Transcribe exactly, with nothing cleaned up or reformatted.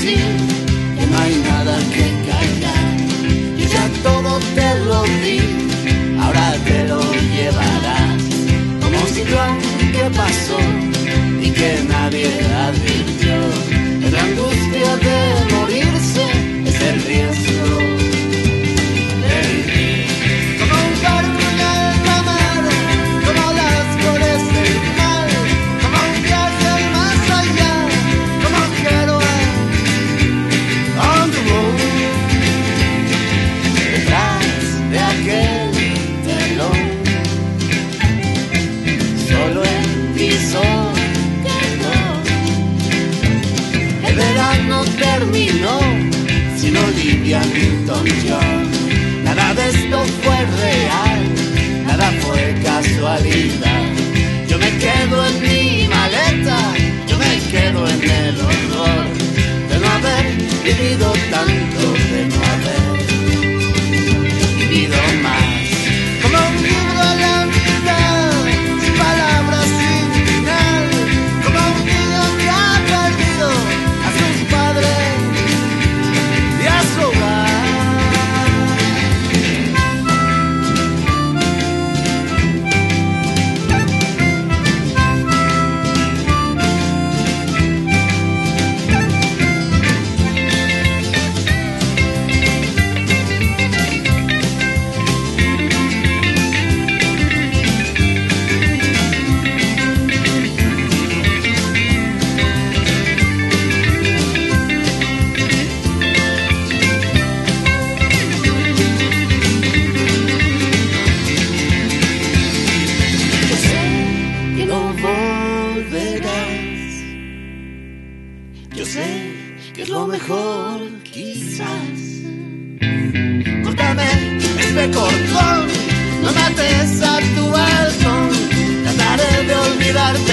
decir que no hay nada que callar. Yo ya todo te lo di, ahora te lo llevarás. Como un ciclón que pasó y que nadie advirtió. Es la angustia de morirse, es el riesgo de vivir. Como un barco en la mar, como las flores del mar, como un viaje al más allá, como un héroe on the road. Detrás de aquel telón, solo el piso quedó. El verano terminó sin Olivia Newton-John. Nada de esto fue real, nada fue casualidad. Yo me quedo en mi maleta, yo me quedo en el horror de no haber vivido tanto, de no haber vivido más. Como un libro a la mitad, sin palabras, sin final. Como un niño que ha perdido a sus padres y a su hogar. Yo sé que no volverás. Yo sé que es lo mejor, quizás. Córtame este cordón, no mates a tu balcón. Trataré de olvidarte